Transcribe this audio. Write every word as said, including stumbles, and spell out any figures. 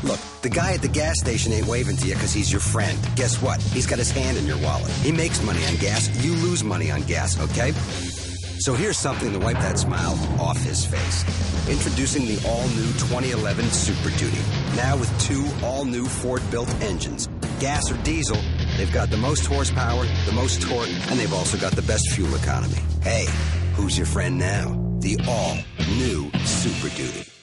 Look, the guy at the gas station ain't waving to you because he's your friend. Guess what? He's got his hand in your wallet. He makes money on gas. You lose money on gas, okay? So here's something to wipe that smile off his face. Introducing the all-new twenty eleven Super Duty. Now with two all-new Ford-built engines. Gas or diesel, they've got the most horsepower, the most torque, and they've also got the best fuel economy. Hey, who's your friend now? The all-new Super Duty.